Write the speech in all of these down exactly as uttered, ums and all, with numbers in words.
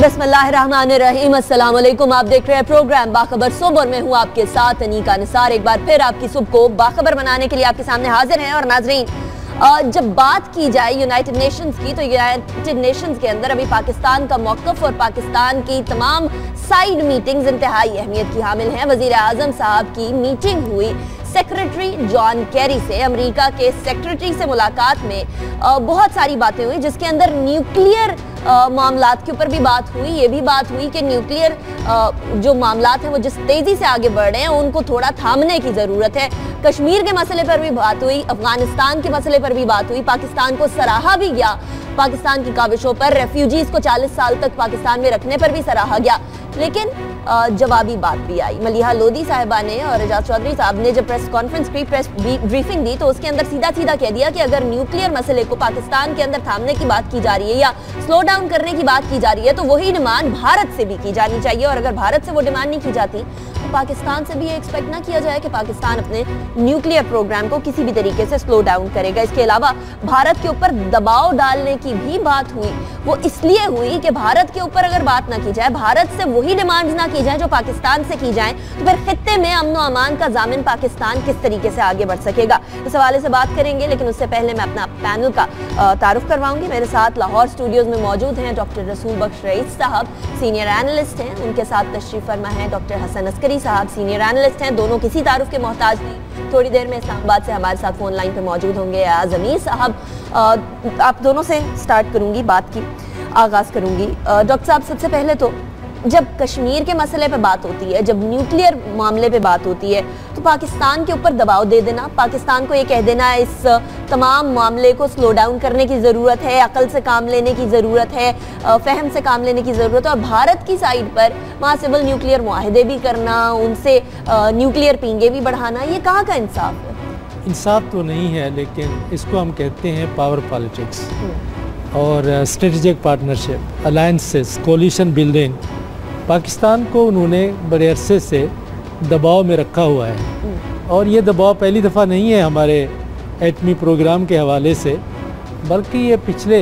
बिस्मिल्लाहिर्रहमानिर्रहीम, अस्सलाम वालेकुम। आप देख रहे हैं प्रोग्राम बाखबर सुबह और मैं हूँ आपके साथ अनीका निसार। एक बार फिर आपकी सुबह को बाखबर बनाने के लिए आपके सामने हाजिर हैं। और नाजरीन, जब बात की जाए यूनाइटेड नेशंस की, तो यूनाइटेड नेशंस के अंदर अभी पाकिस्तान का मौक़िफ़ और पाकिस्तान की तमाम साइड मीटिंग्स इंतहाई अहमियत की हामिल हैं। वज़ीर आज़म साहब की मीटिंग हुई सेक्रेटरी जॉन कैरी से, अमेरिका के सेक्रेटरी से मुलाकात में आ, बहुत सारी बातें हुई, जिसके अंदर न्यूक्लियर मामलात के ऊपर भी बात हुई। ये भी बात हुई कि न्यूक्लियर जो मामलात हैं वो जिस तेज़ी से आगे बढ़ रहे हैं उनको थोड़ा थामने की ज़रूरत है। कश्मीर के मसले पर भी बात हुई, अफगानिस्तान के मसले पर भी बात हुई। पाकिस्तान को सराहा भी गया, पाकिस्तान की काविशों पर, रेफ्यूजीज़ को चालीस साल तक पाकिस्तान में रखने पर भी सराहा गया। लेकिन जवाबी बात भी आई। मलिहा लोधी साहिबा ने और एजाज चौधरी साहब ने जब प्रेस कॉन्फ्रेंस की प्रेस ब्रीफिंग दी तो उसके अंदर सीधा सीधा कह दिया कि अगर न्यूक्लियर मसले को पाकिस्तान के अंदर थामने की बात की जा रही है या स्लो डाउन करने की बात की जा रही है तो वही डिमांड भारत से भी की जानी चाहिए। और अगर भारत से वो डिमांड नहीं की जाती तो पाकिस्तान से भी ये एक्सपेक्ट ना किया जाए कि पाकिस्तान अपने न्यूक्लियर प्रोग्राम को किसी भी तरीके से स्लो डाउन करेगा। इसके अलावा भारत के ऊपर दबाव डालने की भी बात हुई। वो इसलिए हुई कि भारत के ऊपर अगर बात ना की जाए, भारत से वही डिमांड्स ना की जाए जो पाकिस्तान से की जाएं, तो फिर खित्ते में अमन व अमान का जामिन पाकिस्तान किस तरीके से आगे बढ़ सकेगा, इस हवाले से बात करेंगे। लेकिन उससे पहले मैं अपना पैनल का तारुफ करवाऊंगी। मेरे साथ लाहौर स्टूडियोज में मौजूद हैं डॉक्टर रसूल बख्श रईस साहब, सीनियर एनालिस्ट हैं। उनके साथ तशरीफ फरमा है डॉक्टर हसन अस्करी साहब, सीनियर एनालिस्ट हैं। दोनों किसी तारुफ के मोहताज नहीं। थोड़ी देर में इस्लामाबाद से हमारे साथ फोन लाइन पर मौजूद होंगे आज़मीर साहब। आप दोनों से स्टार्ट करूंगी, बात की आगाज़ करूंगी। डॉक्टर साहब, सबसे पहले तो जब कश्मीर के मसले पे बात होती है, जब न्यूक्लियर मामले पे बात होती है, तो पाकिस्तान के ऊपर दबाव दे देना, पाकिस्तान को ये कह देना इस तमाम मामले को स्लो डाउन करने की ज़रूरत है, अकल से काम लेने की ज़रूरत है, फ़हम से काम लेने की ज़रूरत है। और भारत की साइड पर वहाँ सिविल न्यूक्लियर मुआहदे भी करना, उनसे न्यूक्लियर पींगे भी बढ़ाना, ये कहाँ का इंसाफ है? इंसाफ तो नहीं है, लेकिन इसको हम कहते हैं पावर पॉलिटिक्स और strategic partnership, alliances, coalition building. Pakistan को उन्होंने बड़े अरसे से दबाव में रखा हुआ है और ये दबाव पहली दफ़ा नहीं है हमारे एटमी प्रोग्राम के हवाले से, बल्कि ये पिछले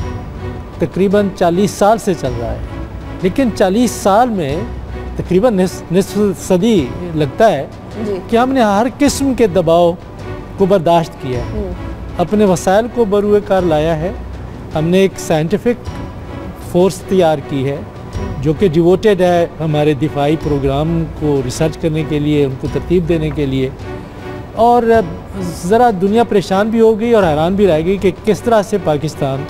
तकरीबन चालीस साल से चल रहा है। लेकिन चालीस साल में तकरीबन निस्फ सदी लगता है कि हमने हर किस्म के दबाव को बर्दाश्त किया है, अपने वसाइल को बरूए कार लाया है। हमने एक साइंटिफिक फोर्स तैयार की है जो कि डिवोटेड है हमारे दिफाई प्रोग्राम को रिसर्च करने के लिए, उनको तरतीब देने के लिए। और ज़रा दुनिया परेशान भी हो गई और हैरान भी रह गई कि किस तरह से पाकिस्तान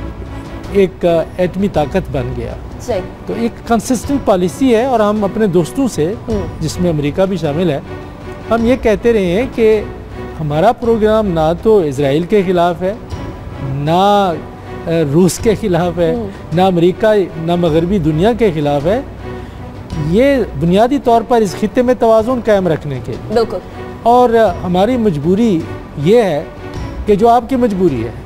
एक एटमी ताकत बन गया। सही। तो एक कंसिस्टेंट पॉलिसी है और हम अपने दोस्तों से, जिसमें अमेरिका भी शामिल है, हम ये कहते रहे हैं कि हमारा प्रोग्राम ना तो इजराइल के ख़िलाफ़ है, ना रूस के ख़िलाफ़ है, ना अमेरिका, ना मगरबी दुनिया के ख़िलाफ़ है। ये बुनियादी तौर पर इस खित्ते में तवाज़ुन कायम रखने के लिए। बिल्कुल। और हमारी मजबूरी ये है कि जो आपकी मजबूरी है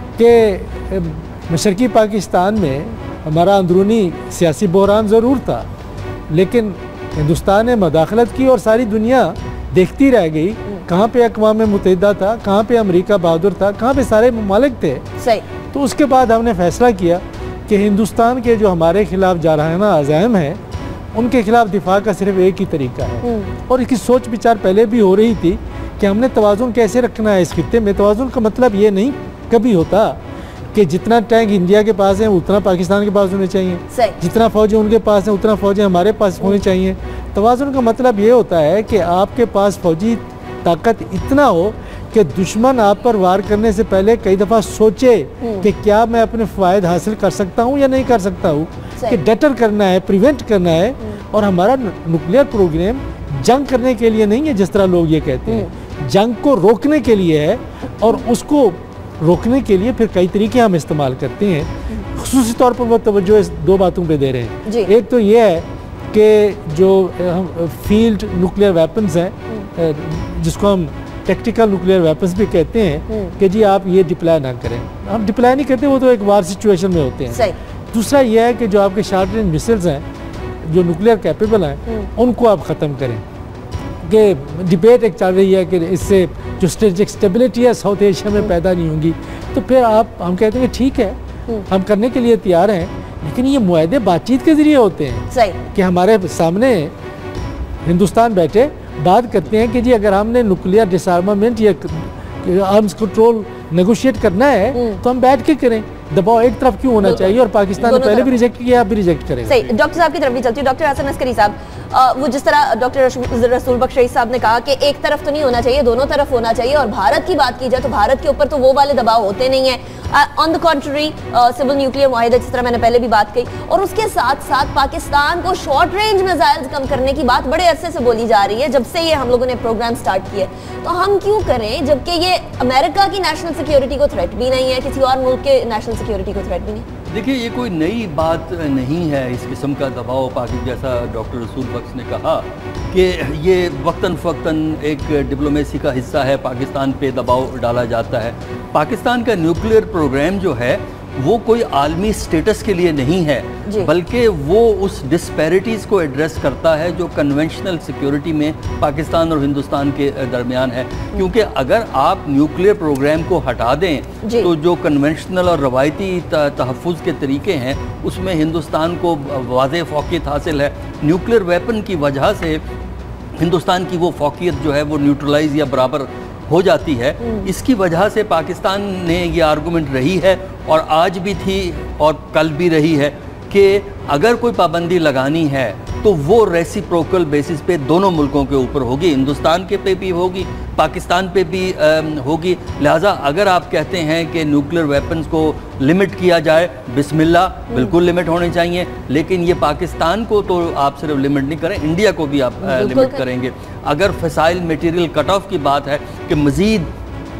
कि मशरक़ी पाकिस्तान में हमारा अंदरूनी सियासी बहरान ज़रूर था, लेकिन हिंदुस्तान ने मदाखलत की और सारी दुनिया देखती रह गई। कहाँ पे अक़वाम मुत्तहिदा था, कहाँ पे अमेरिका बहादुर था, कहाँ पे सारे ममालिक थे। सही। तो उसके बाद हमने फ़ैसला किया कि हिंदुस्तान के जो हमारे ख़िलाफ़ जारहाना अज़ाइम हैं उनके ख़िलाफ़ दिफा का सिर्फ एक ही तरीका है। और इसकी सोच विचार पहले भी हो रही थी कि हमने तवाज़ुन कैसे रखना है इस खित्ते में। तवाज़ुन का मतलब ये नहीं कभी होता कि जितना टैंक इंडिया के पास है उतना पाकिस्तान के पास होने चाहिए, जितना फ़ौज उनके पास है उतना फ़ौजें हमारे पास होनी चाहिए। तवाज़ुन का मतलब ये होता है कि आपके पास फ़ौजी ताकत इतना हो कि दुश्मन आप पर वार करने से पहले कई दफ़ा सोचे कि क्या मैं अपने फ़ायदे हासिल कर सकता हूँ या नहीं कर सकता हूँ, कि डटर करना है, प्रिवेंट करना है। और हमारा न्यूक्लियर प्रोग्राम जंग करने के लिए नहीं है जिस तरह लोग ये कहते हैं, जंग को रोकने के लिए है। और उसको रोकने के लिए फिर कई तरीके हम इस्तेमाल करते हैं। ख़ुसूसी तौर पर वो तवज्जो इस दो बातों पे दे रहे हैं। एक तो ये है कि जो हम फील्ड न्यूक्लियर वेपन्स हैं, जिसको हम टेक्टिकल न्यूक्लियर वेपन्स भी कहते हैं, कि जी आप ये डिप्लॉय ना करें। हम डिप्लॉय नहीं करते, वो तो एक वार सिचुएशन में होते हैं। दूसरा ये है कि जो आपके शॉर्ट रेंज मिसाइल्स हैं जो न्यूक्लियर कैपेबल हैं उनको आप ख़त्म करें। कि डिबेट एक चल रही है कि इससे जो स्ट्रेटेजिक स्टेबिलिटी है साउथ एशिया में पैदा नहीं होंगी, तो फिर आप हम कहते हैं ठीक है हम करने के लिए तैयार हैं, लेकिन ये मुआहदे बातचीत के जरिए होते हैं। सही कि हमारे सामने हिंदुस्तान बैठे बात करते हैं कि जी अगर हमने न्यूक्लियर डिसआर्मामेंट या आर्म्स कंट्रोल नेगोशिएट करना है तो हम बैठ के करें, दबाव एक तरफ क्यों होना चाहिए? और पाकिस्तान ने पहले भी रिजेक्ट किया, आप भी रिजेक्ट करेंगे। सही, डॉक्टर साहब की तरफ भी चलती हूँ। डॉक्टर हसन अस्करी साहब, वो जिस तरह डॉक्टर रसूल बख्श रईस साहब ने कहा कि एक तरफ तो नहीं होना चाहिए, दोनों तरफ होना चाहिए, और भारत की बात की जाए तो भारत के ऊपर तो वो वाले दबाव होते नहीं है। On the contrary civil nuclear मुआहिदा, जिस तरह मैंने पहले भी बात की, और उसके साथ साथ पाकिस्तान को शॉर्ट रेंज मिसाइल्स कम करने की बात बड़े अरसे से बोली जा रही है, जब से ये हम लोगों ने प्रोग्राम स्टार्ट किया। तो हम क्यों करें जबकि ये अमेरिका की नेशनल सिक्योरिटी को थ्रेट भी नहीं है, किसी और मुल्क के नेशनल सिक्योरिटी को थ्रेट भी नहीं? देखिए, ये कोई नई बात नहीं है इस किस्म का दबाव पाकि, जैसा डॉक्टर रसूल बख्श ने कहा कि ये वक्तन फ़क्तन एक डिप्लोमेसी का हिस्सा है, पाकिस्तान पे दबाव डाला जाता है। पाकिस्तान का न्यूक्लियर प्रोग्राम जो है वो कोई आलमी स्टेटस के लिए नहीं है, बल्कि वो उस डिस्पैरिटीज़ को एड्रेस करता है जो कन्वेंशनल सिक्योरिटी में पाकिस्तान और हिंदुस्तान के दरमियान है। क्योंकि अगर आप न्यूक्लियर प्रोग्राम को हटा दें तो जो कन्वेंशनल और रवायती तहफ़्फ़ुज़ के तरीके हैं उसमें हिंदुस्तान को वाज़ेह फ़ौक़ियत हासिल है। न्यूक्लियर वेपन की वजह से हिंदुस्तान की वो फ़ौक़ियत जो है वो न्यूट्रलाइज़ या बराबर हो जाती है। इसकी वजह से पाकिस्तान ने ये आर्गूमेंट रही है और आज भी थी और कल भी रही है कि अगर कोई पाबंदी लगानी है तो वो रेसिप्रोकल बेसिस पे दोनों मुल्कों के ऊपर होगी, हिंदुस्तान के पे भी होगी, पाकिस्तान पे भी होगी। लिहाजा अगर आप कहते हैं कि न्यूक्लियर वेपन्स को लिमिट किया जाए, बिस्मिल्लाह, बिल्कुल लिमिट होने चाहिए, लेकिन ये पाकिस्तान को तो आप सिर्फ लिमिट नहीं करें, इंडिया को भी आप लिमिट करेंगे। अगर फिसाइल मटीरियल कट ऑफ की बात है कि मज़ीद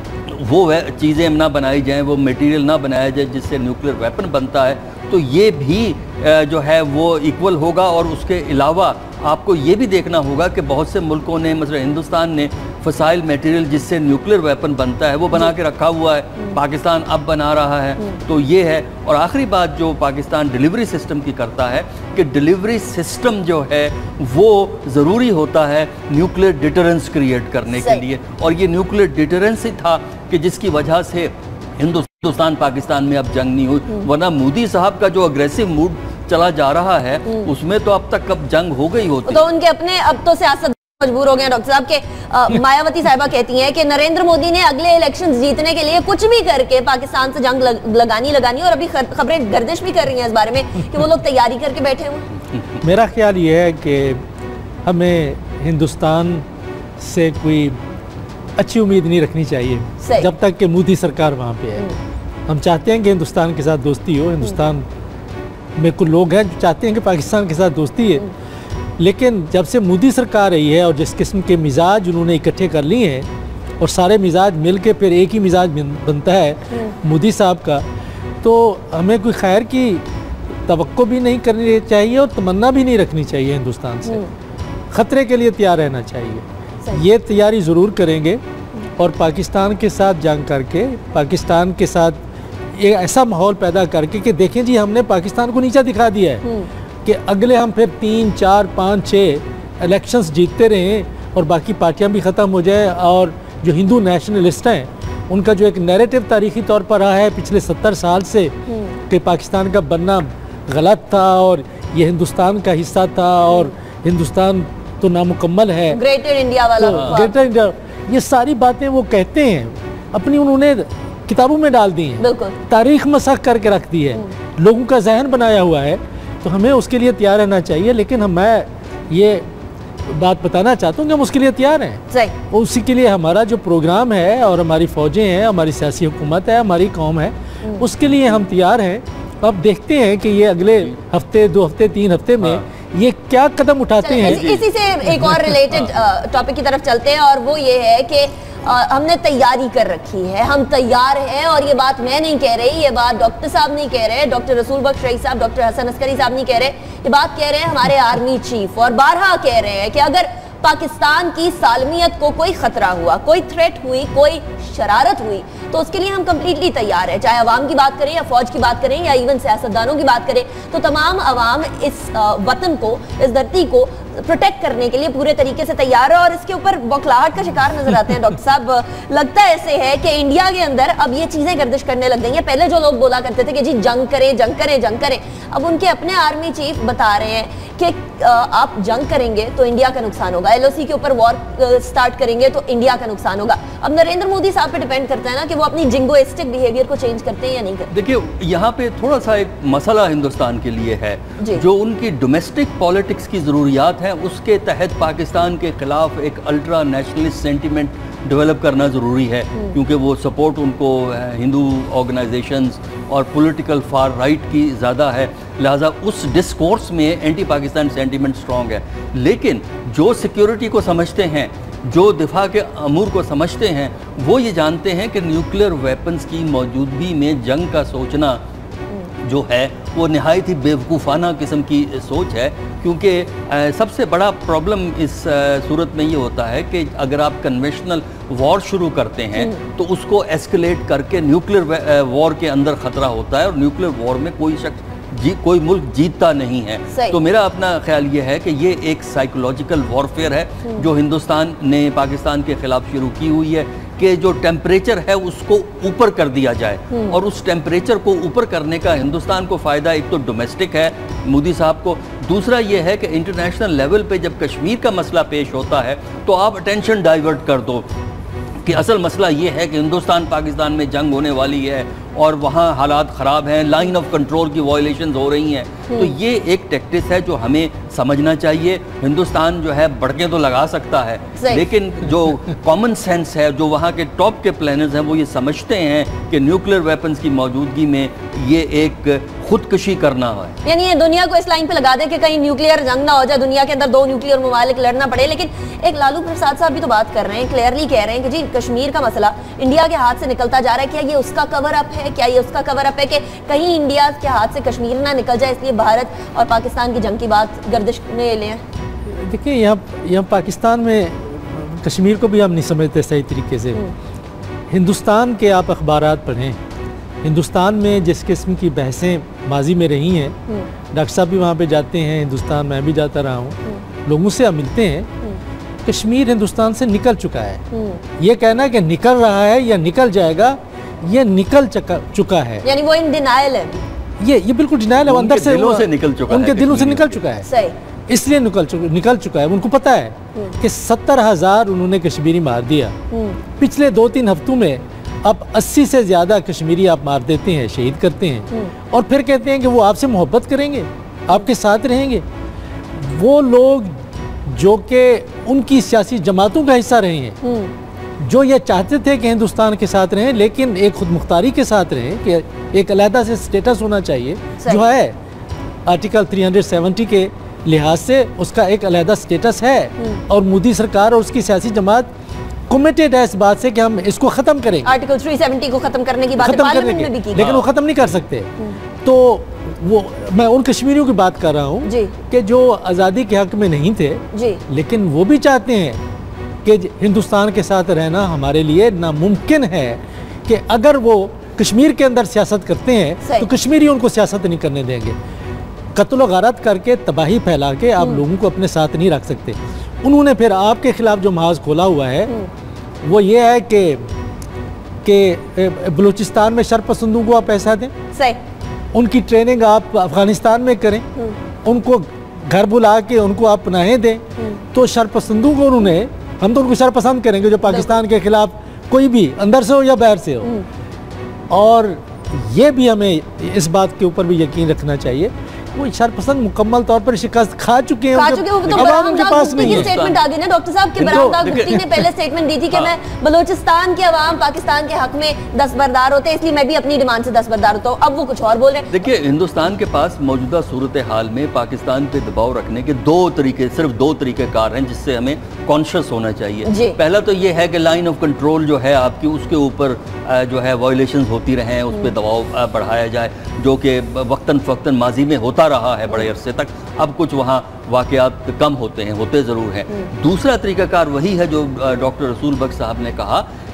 वो चीज़ें ना बनाई जाएँ, वो मटीरियल ना बनाया जाए जिससे न्यूक्लियर वेपन बनता है, तो ये भी जो है वो इक्वल होगा। और उसके अलावा आपको ये भी देखना होगा कि बहुत से मुल्कों ने, मतलब हिंदुस्तान ने फसाइल मटेरियल जिससे न्यूक्लियर वेपन बनता है वो बना के रखा हुआ है, पाकिस्तान अब बना रहा है। तो ये है। और आखिरी बात जो पाकिस्तान डिलीवरी सिस्टम की करता है कि डिलीवरी सिस्टम जो है वो ज़रूरी होता है न्यूक्लियर डिटरेंस क्रिएट करने के लिए, और ये न्यूक्लियर डिटरेंस ही था कि जिसकी वजह से हिंदुस्तान पाकिस्तान में अब जंग नहीं हुई। वरना मोदी साहब का जो अग्रेसिव मूड चला जा रहा है उसमें तो अब तक अब जंग हो गई होती। तो उनके अपने अब तो सियासत मजबूर हो गए डॉक्टर साहब के। मायावती साहिबा कहती हैं कि नरेंद्र मोदी ने अगले इलेक्शंस जीतने के लिए कुछ भी करके पाकिस्तान से जंग लग, लगानी लगानी और अभी खबरें गर्दिश भी कर रही हैं इस बारे में कि वो लोग तैयारी करके बैठे हुए। मेरा ख्याल ये है कि हमें हिंदुस्तान से कोई अच्छी उम्मीद नहीं रखनी चाहिए जब तक कि मोदी सरकार वहाँ पे है। हम चाहते हैं कि हिंदुस्तान के साथ दोस्ती हो, हिंदुस्तान में कुछ लोग हैं जो चाहते हैं कि पाकिस्तान के साथ दोस्ती है, लेकिन जब से मोदी सरकार रही है और जिस किस्म के मिजाज उन्होंने इकट्ठे कर लिए हैं और सारे मिजाज मिल के फिर एक ही मिजाज बनता है मोदी साहब का, तो हमें कोई खैर की तवक्को भी नहीं करनी चाहिए और तमन्ना भी नहीं रखनी चाहिए हिंदुस्तान से। ख़तरे के लिए तैयार रहना चाहिए। ये तैयारी ज़रूर करेंगे और पाकिस्तान के साथ जंग करके, पाकिस्तान के साथ एक ऐसा माहौल पैदा करके कि देखें जी हमने पाकिस्तान को नीचा दिखा दिया है कि अगले हम फिर तीन चार पाँच छः इलेक्शंस जीतते रहें और बाकी पार्टियां भी ख़त्म हो जाए, और जो हिंदू नेशनलिस्ट हैं उनका जो एक नैरेटिव तारीख़ी तौर पर रहा है पिछले सत्तर साल से कि पाकिस्तान का बनना गलत था और ये हिंदुस्तान का हिस्सा था और हिंदुस्तान तो नामुकम्मल है, ग्रेटर इंडिया वाला, तो ग्रेटर इंडिया, ये सारी बातें वो कहते हैं अपनी उन्होंने किताबों में डाल दी हैं, तारीख मसख करके रख दी है, लोगों का जहन बनाया हुआ है। तो हमें उसके लिए तैयार रहना चाहिए। लेकिन हम मैं ये बात बताना चाहता हूँ कि हम उसके लिए तैयार हैं, और उसी के लिए हमारा जो प्रोग्राम है और हमारी फ़ौजें हैं, हमारी सियासी हुकूमत है, हमारी कौम है, उसके लिए हम तैयार हैं। अब देखते हैं कि ये अगले हफ्ते, दो हफ्ते, तीन हफ्ते में ये क्या कदम उठाते हैं। इसी, इसी से एक और रिलेटेड टॉपिक की तरफ चलते हैं, और वो ये है कि हमने तैयारी कर रखी है, हम तैयार हैं। और ये बात मैं नहीं कह रही, ये बात डॉक्टर साहब नहीं कह रहे, डॉक्टर रसूल बख्श रईस साहब, डॉक्टर हसन अस्करी साहब नहीं कह रहे, ये बात कह रहे हैं हमारे आर्मी चीफ, और बारहा कह रहे हैं कि अगर पाकिस्तान की सालमियत को कोई खतरा हुआ, कोई थ्रेट हुई, कोई शरारत हुई, تو اس کے لیے ہم کمپلیٹلی تیار ہیں. چاہے عوام کی بات کریں یا فوج کی بات کریں یا ایون سیاستدانوں کی بات کریں, تو تمام عوام اس وطن کو, اس دھرتی کو پروٹیکٹ کرنے کے لیے پورے طریقے سے تیار ہے. اور اس کے اوپر بوکھلاہٹ کا شکار نظر آتے ہیں ڈاکٹر صاحب. لگتا ایسے ہے کہ انڈیا کے اندر اب یہ چیزیں گردش کرنے لگ گئی ہیں. پہلے جو لوگ بولا کرتے تھے کہ جی جنگ کریں جنگ کریں جنگ کریں, اب ان کے اپنے آرمی چیف بتا رہے ہیں کہ آپ جنگ کریں گے تو انڈیا کا نقصان ہوگا, ایل او سی کے اوپر وار سٹارٹ کریں گے تو انڈیا کا نقصان ہوگا. اب نریندر مودی صاحب پہ ڈیپینڈ کرتا ہے نا کہ وہ اپنی جنگوئسٹک بیہیویئر کو چینج کرتے ہیں یا نہیں کرتے. دیکھیے یہاں پہ تھوڑا سا ایک مسئلہ ہندوستان کے لیے ہے, جو ان کی ڈومیسٹک پالیٹکس کی ضروریات ہیں اس کے تحت پاکستان کے خلاف ایک الٹرا نیشنلسٹ سینٹیمنٹ ڈیولپ کرنا ضروری ہے, کیونکہ وہ سپورٹ ان کو ہندو آرگنائزیشنز اور پولیٹیکل فار رائٹ کی زیادہ ہے, لہٰذا اس ڈسکورس میں اینٹی پاکستان سینٹیمنٹ سٹرونگ ہے. لیکن جو سیکیورٹی کو سمجھتے ہیں, جو دفاع کے امور کو سمجھتے ہیں, وہ یہ جانتے ہیں کہ نیوکلیر ویپنز کی موجودگی میں جنگ کا سوچنا جو ہے وہ نہایت ہی بیوقوفانہ قسم کی سوچ ہے. کیونکہ سب سے بڑا پرابلم اس صورت میں یہ ہوتا ہے کہ اگر آپ کنونشنل وار شروع کرتے ہیں تو اس کو ایسکلیٹ کر کے نیوکلیر وار کے اندر خطرہ ہوتا ہے, اور نیوکلیر وار میں کوئی شخص جی کوئی ملک جیتتا نہیں ہے. تو میرا اپنا خیال یہ ہے کہ یہ ایک سائیکولوجیکل وارفیئر ہے جو ہندوستان نے پاکستان کے خلاف شروع کی ہوئی ہے, کہ جو ٹیمپریچر ہے اس کو اوپر کر دیا جائے. اور اس ٹیمپریچر کو اوپر کرنے کا ہندوستان کو فائدہ ایک تو ڈومیسٹک ہے مودی صاحب کو, دوسرا یہ ہے کہ انٹرنیشنل لیول پہ جب کشمیر کا مسئلہ پیش ہوتا ہے تو آپ اٹینشن ڈائیورٹ کر دو کہ اصل مسئلہ یہ ہے کہ ہندوستان پاکستان میں جنگ ہونے والی ہے اور وہاں حالات خراب ہیں, لائن آف کنٹرول کی وائلیشنز ہو رہی ہیں. تو یہ ایک ٹیکٹس ہے جو ہمیں سمجھنا چاہیے. ہندوستان جو ہے بڑکیں تو لگا سکتا ہے, لیکن جو کامن سینس ہے, جو وہاں کے ٹاپ کے پلانرز ہیں, وہ یہ سمجھتے ہیں کہ نیوکلیر ویپنز کی موجودگی میں یہ ایک خودکشی کرنا ہے. یعنی یہ دنیا کو اس لائن پہ لگا دے کہ کہیں نیوکلیر جنگ نہ ہو جائے, دنیا کے اندر دو نیوکلیر ممالک لڑنا پڑے. لیکن ایک لالو پرساد صاحب بھی تو بات کر رہے ہیں, کلیئرلی کہہ رہے ہیں کہ جی کشمیر کا مسئلہ انڈیا کے ہاتھ سے نکلتا جا رہا ہے. کیا یہ اس کا کور اپ ہے, کیا یہ اس کا کور اپ ہے کہ کہیں انڈیا کے ہاتھ سے کشمیر نہ نکل جائے, اس لیے بھارت اور پاکستان کی جنگ کی بات گردش میں لے ہیں؟ دیکھیں یہاں یہاں پاکستان میں کشمیر کو بھی ہم نہیں سمجھتے صحیح طریقے سے. ہندوستان کے آپ اخبارات پڑھیں, ہندوستان میں جس قسم کی بحثیں ماضی میں رہی ہیں, ڈاکٹر صاحب بھی وہاں پہ جاتے ہیں ہندوستان, میں بھی جاتا رہا ہوں, لوگوں سے ہم ملتے ہیں, کشمیر ہندوستان سے نکل چکا ہے. یہ کہنا کہ نکل رہا ہے یا نکل جائے گا, یہ نکل چکا ہے. یعنی وہ ان ڈینائل ہے, یہ یہ بالکل ڈینائل ہے, اندر سے دلوں سے نکل چکا ہے, ان کے دلوں سے نکل چکا ہے. صحیح, اس لیے نکل چکا نکل چکا ہے. ان کو پتہ ہے کہ ستر ہزار انہوں نے کشمیری مار دیا پچھلے دو تین ہفتوں میں. اب اسی سے زیادہ کشمیری آپ مار دیتے ہیں, شہید کرتے ہیں, اور پھر کہتے ہیں کہ وہ آپ سے محبت کریں گے, آپ کے ساتھ رہیں گے. وہ لوگ جو کہ ان کی سیاسی جماعتوں کا حصہ رہے ہیں, جو یہ چاہتے تھے کہ ہندوستان کے ساتھ رہیں لیکن ایک خود مختاری کے ساتھ رہیں, کہ ایک علیحدہ سے سٹیٹس ہونا چاہیے, جو ہے آرٹیکل تین سو ستر کے لحاظ سے اس کا ایک علیحدہ سٹیٹس ہے. اور مودی سرکار اور اس کی سیاسی جماعت کمیٹڈ ہے اس بات سے کہ ہم اس کو ختم کریں, آرٹیکل تین سو ستر کو ختم کرنے کی بات ختم کرنے کی, لیکن وہ ختم نہیں کر سکتے. تو وہ میں ان کشمیریوں کی بات کر رہا ہوں کہ جو آزادی کے حق میں نہیں تھے, لیکن وہ بھی چاہتے ہیں کہ ہندوستان کے ساتھ رہنا ہمارے لیے ناممکن ہے, کہ اگر وہ کشمیر کے اندر سیاست کرتے ہیں تو کشمیری ان کو سیاست نہیں کرنے دیں گے. قتل و غارت کر کے, تباہی پھیلا کے آپ لوگوں کو اپنے ساتھ نہیں رکھ سکتے. انہوں نے پھر آپ کے خلاف جو محاذ کھولا ہوا ہے وہ یہ ہے کہ کہ بلوچستان میں شرپسندوں کو آپ پیسہ دیں, ان کی ٹریننگ آپ افغانستان میں کریں, ان کو گھر بلا کے ان کو آپ پناہیں دیں. تو شرپسندوں کو انہوں نے, ہم تو ان کو شرپسند کریں گے جو پاکستان کے خلاف کوئی بھی اندر سے ہو یا باہر سے ہو. اور یہ بھی ہمیں اس بات کے اوپر بھی یقین رکھنا چاہیے, وہ شرپسند مکمل طور پر شکست کھا چکے ہیں, عوام کے پاس نہیں ہے. سٹیٹمنٹ آ گئی نا ڈاکٹر صاحب کہ برہم داغ گفتی نے پہلے سٹیٹمنٹ دی تھی کہ میں بلوچستان کے عوام پاکستان کے حق میں دستبردار ہوتے ہیں, اس لیے میں بھی اپنی ڈیمانڈ سے دستبردار ہوتا ہوں. اب وہ کچھ اور بول رہے ہیں. دیکھیے ہندوستان کے پاس موجودہ صورتحال میں پاکستان پہ دباؤ رکھنے کے دو طریقے, صرف دو طریقے کار ہیں جس سے ہمیں کانشیس ہونا چاہیے. پہلا تو یہ ہے کہ لائن آف کنٹرول جو ہے آپ کی, اس کے اوپر جو ہے وائلیشنز ہوتی رہیں, اس پہ دباؤ بڑھایا جائے, جو کہ وقتاً فوقتاً ماضی میں ہوتا رہا ہے بڑے عرصے تک. اب کچھ وہاں واقعات کم ہوتے ہیں, ہوتے ضرور ہیں. دوسرا طریقہ کار وہی ہے جو ڈاکٹر رسول بخش صاحب نے کہا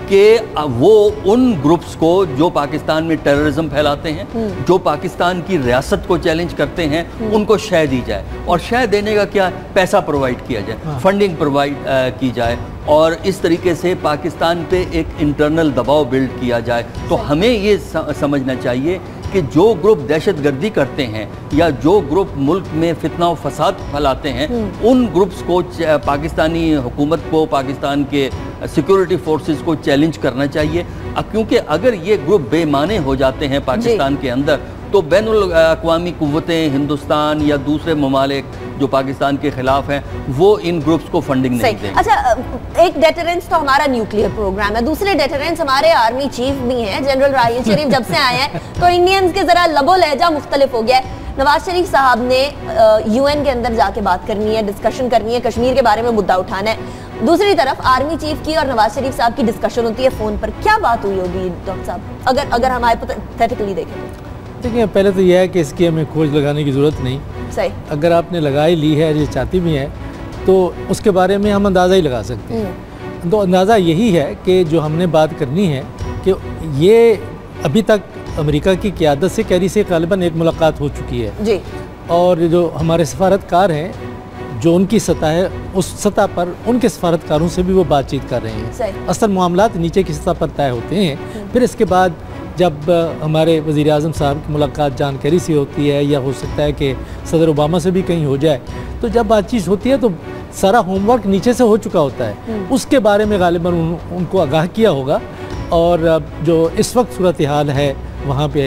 کہ وہ ان گروپس کو جو پاکستان میں ٹیررزم پھیلاتے ہیں، جو پاکستان کی ریاست کو چیلنج کرتے ہیں، ان کو شے دی جائے، اور شے دینے کا کیا، پیسہ پرووائڈ کیا جائے، فنڈنگ پرووائڈ کی جائے، اور اس طریقے سے پاکستان پہ ایک انٹرنل دباؤ بلڈ کیا جائے۔ تو ہمیں یہ سمجھنا چاہیے کہ جو گروپ دہشت گردی کرتے ہیں یا جو گروپ ملک میں فتنہ و فساد پھیلاتے ہیں، ان گروپس کو پاکستانی حکومت کو، پاکستان کے سیکیورٹی فورسز کو چیلنج کرنا چاہیے، کیونکہ اگر یہ گروپ بے معنی ہو جاتے ہیں پاکستان کے اندر تو بین الاقوامی قوتیں، ہندوستان یا دوسرے ممالک جو پاکستان کے خلاف ہیں، وہ ان گروپس کو فنڈنگ نہیں دیں گے۔ اچھا، ایک ڈیٹرنس تو ہمارا نیوکلیئر پروگرام ہے، دوسرے ڈیٹرنس ہمارے آرمی چیف بھی ہیں، جنرل راحیل شریف جب سے آئے ہیں تو انڈینز کے ذرا لب و لہجہ مختلف ہو گیا ہے۔ نواز شریف صاحب نے یو این کے اندر جا کے بات کرنی ہے، ڈسکشن کرنی ہے، کشمیر کے بارے میں مدعا اٹھانا ہے، دوسری طرف آرمی چیف کی اور نواز شریف صاحب کی ڈسکشن ہوتی ہے فون پر۔ کیا بات ہوئی ہوگی ڈاکٹر صاحب، اگر اگر ہم ہائپوتھیٹیکلی دیکھیں تو؟ دیکھیں، پہلے تو یہ ہے کہ اس کی ہمیں کھوج لگانے کی ضرورت نہیں، صحیح، اگر آپ نے لگائی لی ہے، یہ چاہتی بھی ہیں، تو اس کے بارے میں ہم اندازہ ہی لگا سکتے ہیں۔ تو اندازہ یہی ہے کہ جو ہم نے بات کرنی ہے کہ یہ ابھی تک امریکہ کی قیادت سے کیری سے غالباً ایک ملاقات ہو چکی ہے جی، اور جو ہمارے سفارتکار ہیں جو ان کی سطح ہے، اس سطح پر ان کے سفارتکاروں سے بھی وہ بات چیت کر رہے ہیں۔ اصل معاملات نیچے کی سطح پر طے ہوتے ہیں، پھر اس کے بعد جب ہمارے وزیر اعظم صاحب کی ملاقات جان کیری سے ہوتی ہے، یا ہو سکتا ہے کہ صدر اوباما سے بھی کہیں ہو جائے، تو جب بات چیت ہوتی ہے تو سارا ہوم ورک نیچے سے ہو چکا ہوتا ہے، اس کے بارے میں غالباً ان کو آگاہ کیا ہوگا۔ اور جو اس وقت صورتحال ہے وہاں پہ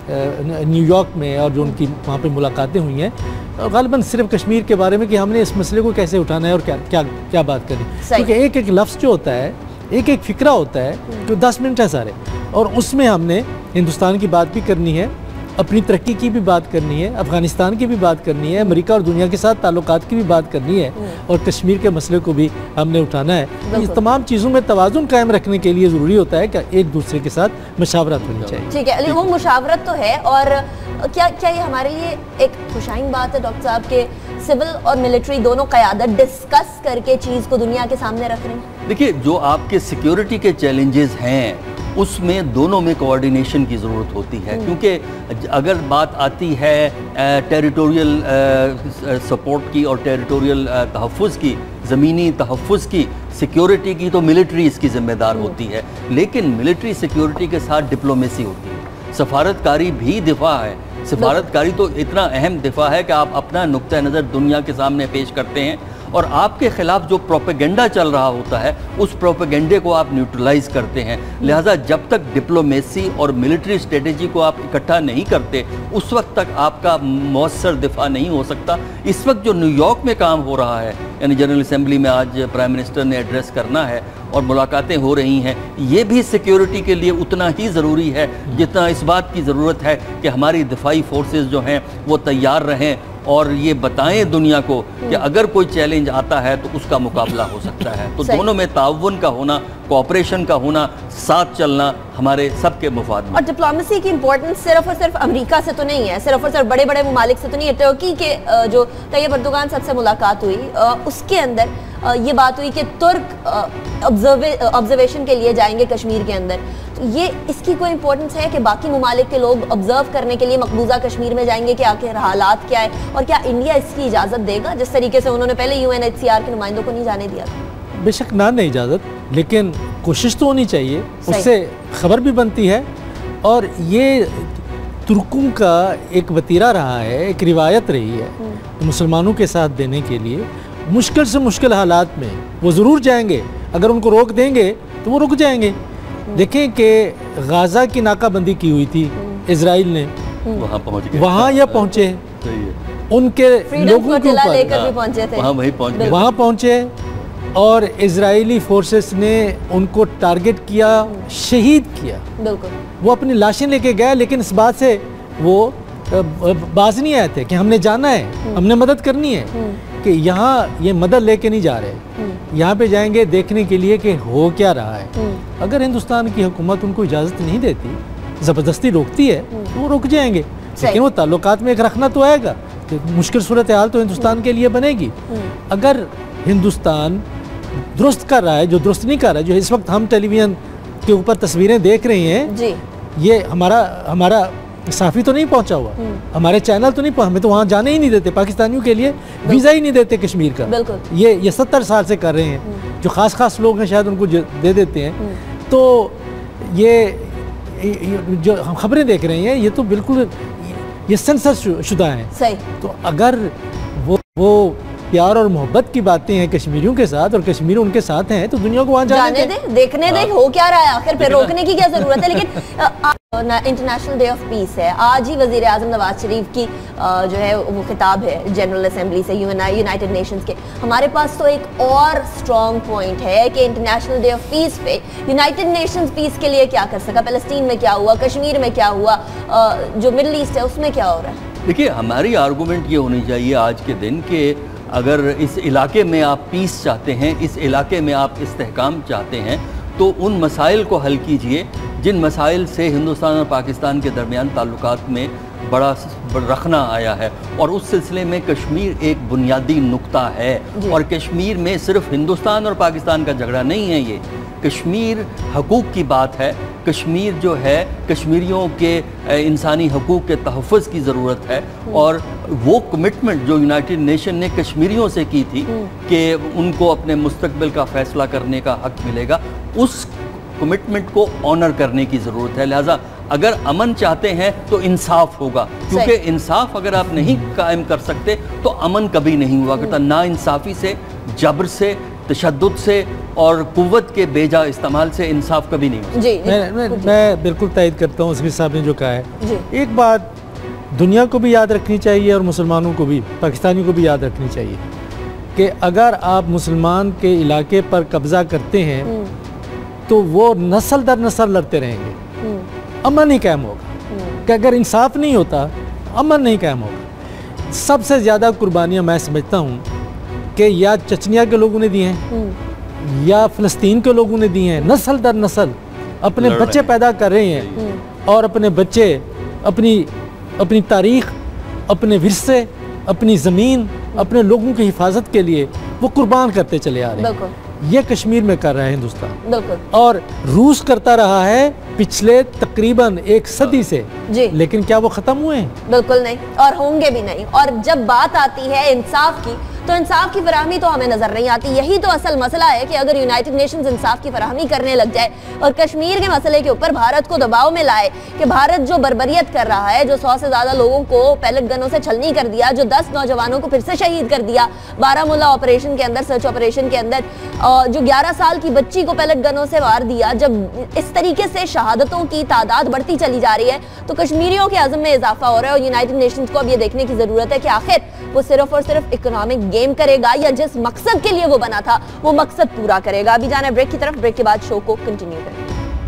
نیو یارک میں، اور جو ان کی وہاں پہ ملاقاتیں ہوئی ہیں، غالباً صرف کشمیر کے بارے میں کہ ہم نے اس مسئلے کو کیسے اٹھانا ہے اور کیا کیا کیا بات کرنی ہے، کیونکہ ایک ایک لفظ جو ہوتا ہے، ایک ایک فکرہ ہوتا ہے، جو دس منٹ ہے سارے، اور اس میں ہم نے ہندوستان کی بات بھی کرنی ہے، اپنی ترقی کی بھی بات کرنی ہے، افغانستان کی بھی بات کرنی ہے، امریکہ اور دنیا کے ساتھ تعلقات کی بھی بات کرنی ہے، اور کشمیر کے مسئلے کو بھی ہم نے اٹھانا ہے۔ اس تمام چیزوں میں توازن قائم رکھنے کے لیے ضروری ہوتا ہے کہ ایک دوسرے کے ساتھ مشاورت ہونی چاہیے۔ ٹھیک ہے علی، وہ مشاورت تو ہے، اور کیا کیا یہ ہمارے لیے ایک خوشائن بات ہے ڈاکٹر صاحب کہ سول اور ملٹری دونوں قیادت ڈسکس کر کے چیز کو دنیا کے سامنے رکھ رہے ہیں؟ دیکھیے، جو آپ کے سیکیورٹی کے چیلنجز ہیں اس میں دونوں میں کوارڈینیشن کی ضرورت ہوتی ہے، کیونکہ اگر بات آتی ہے ٹیریٹوریل سپورٹ کی اور ٹیریٹوریل تحفظ کی، زمینی تحفظ کی، سیکیورٹی کی، تو ملٹری اس کی ذمہ دار ہوتی ہے، لیکن ملٹری سیکیورٹی کے ساتھ ڈپلومیسی ہوتی ہے، سفارتکاری بھی دفاع ہے۔ سفارتکاری تو اتنا اہم دفاع ہے کہ آپ اپنا نقطہ نظر دنیا کے سامنے پیش کرتے ہیں، اور آپ کے خلاف جو پروپیگنڈا چل رہا ہوتا ہے اس پروپیگنڈے کو آپ نیوٹرلائز کرتے ہیں۔ لہٰذا جب تک ڈپلومیسی اور ملٹری اسٹریٹجی کو آپ اکٹھا نہیں کرتے، اس وقت تک آپ کا مؤثر دفاع نہیں ہو سکتا۔ اس وقت جو نیو یارک میں کام ہو رہا ہے، یعنی جنرل اسمبلی میں آج پرائم منسٹر نے ایڈریس کرنا ہے اور ملاقاتیں ہو رہی ہیں، یہ بھی سیکیورٹی کے لیے اتنا ہی ضروری ہے جتنا اس بات کی ضرورت ہے کہ ہماری دفاعی فورسز جو ہیں وہ تیار رہیں، اور یہ بتائیں دنیا کو کہ اگر کوئی چیلنج آتا ہے تو اس کا مقابلہ ہو سکتا ہے۔ تو دونوں میں تعاون کا ہونا، کوآپریشن کا ہونا، ساتھ چلنا ہمارے سب کے مفاد میں۔ اور ڈپلومیسی کی امپورٹنس صرف اور صرف امریکہ سے تو نہیں ہے، صرف اور صرف بڑے بڑے ممالک سے تو نہیں ہے۔ ترکی کے جو طیب اردوغان صاحب سے ملاقات ہوئی، اس کے اندر یہ بات ہوئی کہ ترک آبزرویشن کے لیے جائیں گے کشمیر کے اندر، تو یہ اس کی کوئی امپورٹنس ہے کہ باقی ممالک کے لوگ آبزرو کرنے کے لیے مقبوضہ کشمیر میں جائیں گے کہ آخر حالات کیا ہے، اور کیا انڈیا اس کی اجازت دے گا، جس طریقے سے انہوں نے پہلے U N H C R کے نمائندوں کو نہیں جانے دیا تھا؟ بے شک نہ نہیں اجازت، لیکن کوشش تو ہونی چاہیے، اس سے خبر بھی بنتی ہے، اور یہ ترکوں کا ایک وتیرہ رہا ہے، ایک روایت رہی ہے مسلمانوں کے ساتھ دینے کے لیے۔ مشکل سے مشکل حالات میں وہ ضرور جائیں گے، اگر ان کو روک دیں گے تو وہ رک جائیں گے۔ دیکھیں کہ غازہ کی ناکہ بندی کی ہوئی تھی اسرائیل نے، وہاں پہنچ گئے، وہاں یا پہنچے، ان کے لوگوں کے اوپر وہاں پہنچے، اور اسرائیلی فورسز نے ان کو ٹارگٹ کیا، شہید کیا۔ وہ اپنی لاشیں لے کے گئے، لیکن اس بات سے وہ باز نہیں آئے تھے کہ ہم نے جانا ہے، ہم نے مدد کرنی ہے، کہ یہاں یہ مدد لے کے نہیں جا رہے، یہاں پہ جائیں گے دیکھنے کے لیے کہ ہو کیا رہا ہے۔ اگر ہندوستان کی حکومت ان کو اجازت نہیں دیتی، زبردستی روکتی ہے، تو وہ رک جائیں گے، لیکن وہ تعلقات میں ایک رکھنا تو آئے گا کہ مشکل صورتحال تو ہندوستان کے لیے بنے گی۔ اگر ہندوستان درست کر رہا ہے، جو درست نہیں کر رہا ہے، جو اس وقت ہم ٹیلی ویژن کے اوپر تصویریں دیکھ رہی ہیں جی یہ ہمارا ہمارا صحافی تو نہیں پہنچا ہوا, ہمارے چینل تو نہیں پہنچا, ہمیں تو وہاں جانے ہی نہیں دیتے, پاکستانیوں کے لیے ویزا ہی نہیں دیتے کشمیر کا. یہ یہ ستر سال سے کر رہے ہیں, جو خاص خاص لوگ ہیں شاید ان کو دے دیتے ہیں. تو یہ جو ہم خبریں دیکھ رہے ہیں یہ تو بالکل یہ سینسر شدہ ہیں. تو اگر وہ وہ پیار اور محبت کی باتیں ہیں کشمیریوں کے ساتھ اور کشمیر ان کے ساتھ ہیں تو دنیا کو وہاں جانے دیں, دیکھنے دیں ہو کیا رہا ہے آخر, پھر روکنے کی کیا ضرورت ہے. لیکن انٹرنیشنل ڈے آف پیس ہے آج ہی, وزیر اعظم نواز شریف کی جو ہے وہ خطاب ہے جنرل اسمبلی سے یونائٹڈ نیشنز کے. ہمارے پاس تو ایک اور اسٹرانگ پوائنٹ ہے کہ انٹرنیشنل ڈے آف پیس پہ یونائٹڈ نیشنز پیس کے لیے کیا کر سکا, فلسطین میں کیا ہوا, کشمیر میں کیا ہوا, جو مڈل ایسٹ ہے اس میں کیا ہو رہا ہے. دیکھیے ہماری آرگومنٹ یہ ہونی چاہیے آج کے دن کہ اگر اس علاقے میں آپ پیس چاہتے ہیں, اس علاقے میں آپ استحکام چاہتے ہیں, تو ان مسائل کو حل کیجئے جن مسائل سے ہندوستان اور پاکستان کے درمیان تعلقات میں بڑا رخنا آیا ہے, اور اس سلسلے میں کشمیر ایک بنیادی نقطہ ہے. اور کشمیر میں صرف ہندوستان اور پاکستان کا جھگڑا نہیں ہے, یہ کشمیر حقوق کی بات ہے. کشمیر جو ہے کشمیریوں کے انسانی حقوق کے تحفظ کی ضرورت ہے, اور وہ کمٹمنٹ جو یونائٹڈ نیشن نے کشمیریوں سے کی تھی کہ ان کو اپنے مستقبل کا فیصلہ کرنے کا حق ملے گا, اس کمٹمنٹ کو آنر کرنے کی ضرورت ہے. لہٰذا اگر امن چاہتے ہیں تو انصاف ہوگا, کیونکہ انصاف اگر آپ نہیں قائم کر سکتے تو امن کبھی نہیں ہوا کرتا. نا انصافی سے, جبر سے, تشدد سے اور قوت کے بیجا استعمال سے انصاف کبھی نہیں ہو سکتا. میں بالکل تائید کرتا ہوں اسمیر صاحب نے جو کہا ہے. ایک بات دنیا کو بھی یاد رکھنی چاہیے اور مسلمانوں کو بھی, پاکستانیوں کو بھی یاد رکھنی چاہیے کہ اگر آپ مسلمان کے علاقے پر قبضہ کرتے ہیں تو وہ نسل در نسل لڑتے رہیں گے, امن نہیں قائم ہوگا. کہ اگر انصاف نہیں ہوتا امن نہیں قائم ہوگا. سب سے زیادہ قربانیاں میں سمجھتا ہوں کہ یا چچنیا کے لوگوں نے دی ہیں یا فلسطین کے لوگوں نے دی ہیں, نسل در نسل اپنے بچے پیدا کر رہے ہیں, اور اپنے بچے اپنی اپنی تاریخ, اپنے ورثے, اپنی زمین, اپنے لوگوں کی حفاظت کے لیے وہ قربان کرتے چلے آ رہے ہیں. یہ کشمیر میں کر رہا ہے ہندوستان, اور روس کرتا رہا ہے پچھلے تقریباً ایک صدی سے, لیکن کیا وہ ختم ہوئے ہیں؟ بالکل نہیں, اور ہوں گے بھی نہیں. اور جب بات آتی ہے انصاف کی تو انصاف کی فراہمی تو ہمیں نظر نہیں آتی. یہی تو اصل مسئلہ ہے کہ اگر یونائٹڈ نیشنز انصاف کی فراہمی کرنے لگ جائے اور کشمیر کے مسئلے کے اوپر بھارت کو دباؤ میں لائے کہ بھارت جو بربریت کر رہا ہے, جو سو سے زیادہ لوگوں کو پیلٹ گنوں سے چھلنی کر دیا, جو دس نوجوانوں کو پھر سے شہید کر دیا بارہ مولہ آپریشن کے اندر, سرچ آپریشن کے اندر, جو گیارہ سال کی بچی کو پیلٹ گنوں سے وار دیا, جب اس طریقے سے شہادتوں کی تعداد بڑھتی چلی جا رہی ہے تو کشمیریوں کے عزم میں اضافہ ہو رہا ہے. اور یونائٹڈ نیشنز کو اب یہ دیکھنے کی ضرورت ہے کہ آخر وہ صرف اور صرف اکنامک گیم کرے گا یا جس مقصد کے لیے وہ بنا تھا وہ مقصد پورا کرے گا. ابھی جانا ہے بریک کی طرف, بریک کے بعد شو کو کنٹینیو کریں.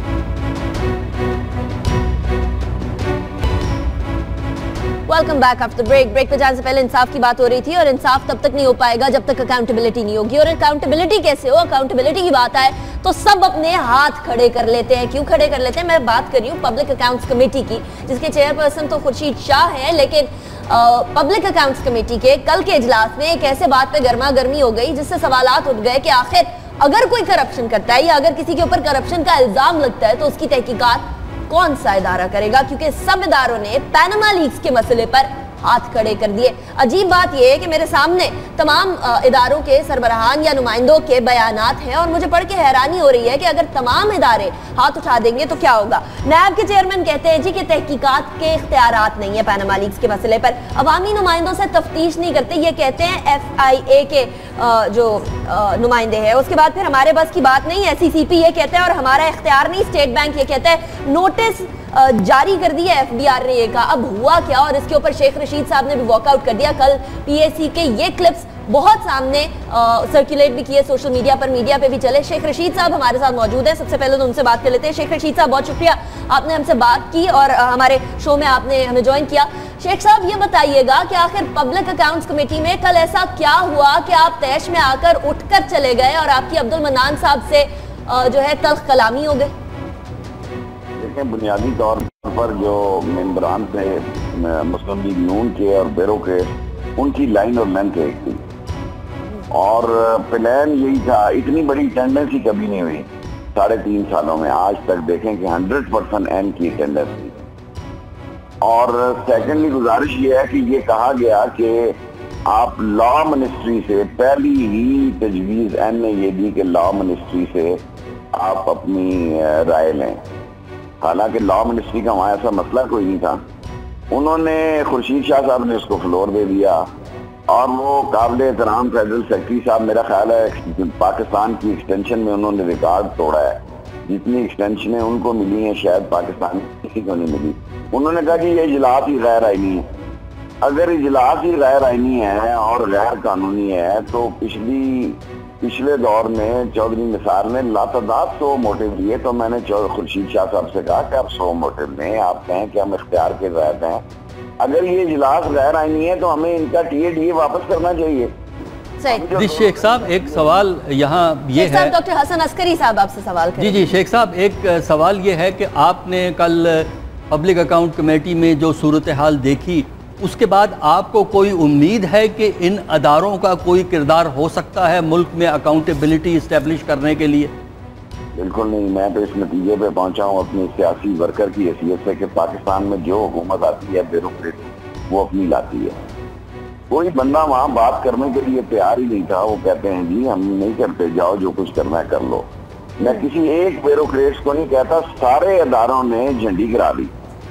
Welcome back after break. Break پہ جانے سے پہلے انصاف کی بات ہو رہی تھی, اور انصاف تب تک نہیں ہو پائے گا جب تک اکاؤنٹیبلٹی نہیں ہوگی. اور اکاؤنٹیبلٹی کیسے ہو؟ اکاؤنٹیبلٹی کی بات آئے تو سب اپنے ہاتھ کھڑے کر لیتے ہیں. کیوں کھڑے کر لیتے ہیں؟ میں بات کر رہی ہوں پبلک اکاؤنٹس کمیٹی کی, جس کے چیئر پرسن تو خورشید شاہ ہیں, لیکن پبلک اکاؤنٹس کمیٹی کے کل کے اجلاس میں ایک ایسے بات پہ گرما گرمی ہو گئی جس سے سوالات اٹھ گئے کہ آخر اگر کوئی کرپشن کرتا ہے یا اگر کسی کے اوپر کرپشن کا الزام لگتا ہے تو اس کی تحقیقات کون سا ادارہ کرے گا؟ کیونکہ سب اداروں نے پینما لیکس کے مسئلے پر ہاتھ کھڑے کر دیے. عجیب بات یہ ہے کہ میرے سامنے تمام اداروں کے سربراہان یا نمائندوں کے بیانات ہیں, اور مجھے پڑھ کے حیرانی ہو رہی ہے کہ اگر تمام ادارے ہاتھ اٹھا دیں گے تو کیا ہوگا. نیب کے چیئرمین کہتے ہیں جی کہ تحقیقات کے اختیارات نہیں ہیں پینما لیکس کے مسئلے پر, عوامی نمائندوں سے تفتیش نہیں کرتے, یہ کہتے ہیں ایف آئی اے کے جو نمائندے ہیں. اس کے بعد پھر ہمارے بس کی بات نہیں, ایس سی سی پی یہ کہتا ہے, اور ہمارا اختیار نہیں, اسٹیٹ بینک یہ کہتا ہے. نوٹس جاری کر دیا ایف ڈی آر نے یہ کہا. اب ہوا کیا؟ اور اس کے اوپر شیخ رشید صاحب نے بھی واک آؤٹ کر دیا. کل پی اے سی کے یہ کلپس بہت سامنے سرکولیٹ بھی کیے سوشل میڈیا پر, میڈیا پہ بھی چلے. شیخ رشید صاحب ہمارے ساتھ موجود ہیں, سب سے پہلے تو ان سے بات کر لیتے ہیں. شیخ رشید صاحب بہت شکریہ, آپ نے ہم سے بات کی اور ہمارے شو میں آپ نے ہمیں جوائن کیا. شیخ صاحب یہ بتائیے گا کہ آخر پبلک اکاؤنٹس کمیٹی میں کل ایسا کیا ہوا کہ آپ تیش میں آ کر اٹھ کر چلے گئے اور آپ کی عبد المنان صاحب سے جو ہے تلخ کلامی ہو گئے؟ دیکھیں, بنیادی طور پر جو ممبران تھے مسلم لیگ نون کے اور بیرو کے, ان کی لائن اور لینتھ ایک تھی, اور پلان یہی تھا. اتنی بڑی ٹینڈنسی کبھی نہیں ہوئی साढ़े तीन सालों में आज तक देखें कि हंड्रेड परसेंट एन की अटेंडेंस थी। और सेकेंडली गुजारिश ये है कि ये कहा गया कि आप लॉ मिनिस्ट्री से, पहली ही तजवीज़ एन ने ये दी कि लॉ मिनिस्ट्री से आप अपनी राय लें। हालांकि लॉ मिनिस्ट्री का वहाँ ऐसा मसला कोई नहीं था, उन्होंने खुर्शीद शाह साहब ने उसको फ्लोर दे दिया और वो काबिल एहतराम फेडरल सेक्रेटरी साहब, मेरा ख्याल है पाकिस्तान की एक्सटेंशन में उन्होंने रिकॉर्ड तोड़ा है। जितनी एक्सटेंशनें उनको मिली हैं शायद पाकिस्तान किसी को नहीं मिली। उन्होंने कहा कि ये इजलास ही गैर आईनी है। अगर इजलास ही गैर आईनी है और गैर कानूनी है तो पिछली पिछले दौर में चौधरी निसार ने लातादाद सौ मोटिव दिए, तो मैंने खुर्शीद शाह साहब से कहा कि आप सौ मोटिव लें, आप कहें कि हम इख्तियार के रहते हैं। अगर ये इजलास गैर आईनी है तो हमें इनका टी ए डी ए वापस करना चाहिए। जी शेख साहब, एक सवाल यहाँ ये है, डॉक्टर हसन अस्करी साहब आपसे सवाल करें। जी जी शेख साहब, एक सवाल ये है कि आपने कल पब्लिक अकाउंट कमेटी में जो सूरत हाल देखी, उसके बाद आपको कोई उम्मीद है कि इन अदारों का कोई किरदार हो सकता है मुल्क में अकाउंटेबिलिटी इस्टेब्लिश करने के लिए? बिल्कुल नहीं। मैं तो इस नतीजे पे पहुंचा हूँ अपनी सियासी वर्कर की हैसियत से कि पाकिस्तान में जो हुकूमत आती है ब्यूरोक्रेट वो अपनी लाती है। कोई बंदा वहाँ बात करने के लिए तैयार ही नहीं था। वो कहते हैं जी हम नहीं करते, जाओ जो कुछ करना है कर लो। मैं किसी एक ब्यूरोक्रेट्स को नहीं कहता, सारे अदारों ने झंडी गिरा दी,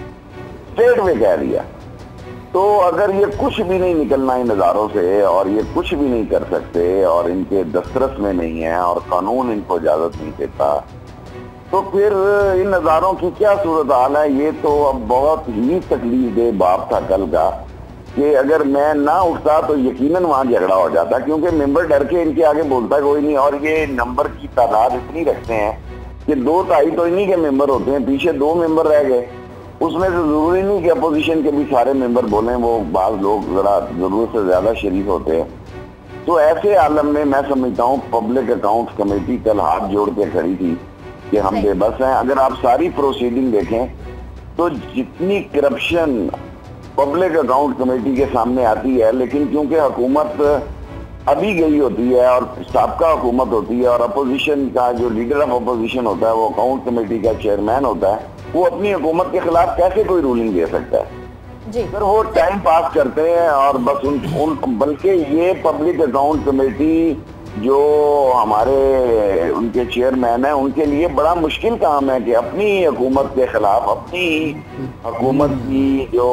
स्टेट में कह दिया। तो अगर ये कुछ भी नहीं निकलना इन अदारों से और ये कुछ भी नहीं कर सकते और इनके दस्तरस में नहीं है और कानून इनको इजाजत नहीं देता, तो फिर इन अदारों की क्या सूरत हाल है? ये तो अब बहुत ही तकलीफ दे बाप था कल का कि अगर मैं ना उठता तो यकीनन वहां झगड़ा हो जाता, क्योंकि मेंबर डर के इनके आगे बोलता कोई नहीं। और ये नंबर की तादाद इतनी रखते हैं कि दो ढाई तो इन्हीं के मेंबर होते हैं, पीछे दो मेंबर रह गए। उसमें से जरूरी नहीं कि अपोजिशन के भी सारे मेंबर बोलें, वो बाज लोग जरा जरूरत से ज्यादा शरीक होते हैं। तो ऐसे आलम में मैं समझता हूँ पब्लिक अकाउंट्स कमेटी कल हाथ जोड़ के खड़ी थी कि हम बेबस हैं। अगर आप सारी प्रोसीडिंग देखें तो जितनी करप्शन पब्लिक अकाउंट कमेटी के सामने आती है, लेकिन क्योंकि हुकूमत अभी गई होती है और साबका हुकूमत होती है और अपोजिशन का जो लीडर ऑफ अपोजिशन होता है वो अकाउंट कमेटी का चेयरमैन होता है, वो अपनी हुकूमत के खिलाफ कैसे कोई रूलिंग दे सकता है? जी। फिर वो टाइम पास करते हैं और बस उन, उन बल्कि ये पब्लिक अकाउंट कमेटी जो हमारे उनके चेयरमैन हैं उनके लिए बड़ा मुश्किल काम है कि अपनी हुकूमत के खिलाफ, अपनी हुकूमत की जो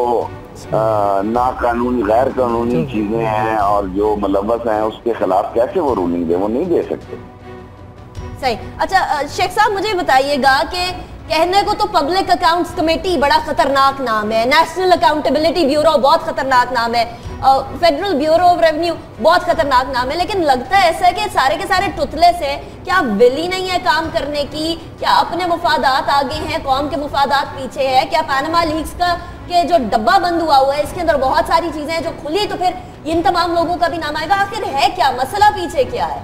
ना कानूनी गैर कानूनी चीजें हैं और जो मुलव्वस हैं उसके खिलाफ कैसे वो रूलिंग दे, वो नहीं दे सकते। सही। अच्छा शेख साहब, मुझे बताइएगा कि कहने को तो पब्लिक अकाउंट्स कमेटी बड़ा खतरनाक नाम है, नेशनल अकाउंटेबिलिटी ब्यूरो बहुत खतरनाक नाम है, फेडरल ब्यूरो ऑफ रेवेन्यू बहुत खतरनाक नाम है, लेकिन लगता है ऐसा है कि सारे के सारे टुतले से क्या विल ही नहीं है काम करने की? क्या अपने मुफादात आगे हैं, कौम के मुफादात पीछे है? क्या पैनामा लीक्स का के जो डब्बा बंद हुआ हुआ है इसके अंदर बहुत सारी चीजें हैं जो खुली, तो फिर इन तमाम लोगों का भी नाम आएगा? आखिर है क्या मसला, पीछे क्या है?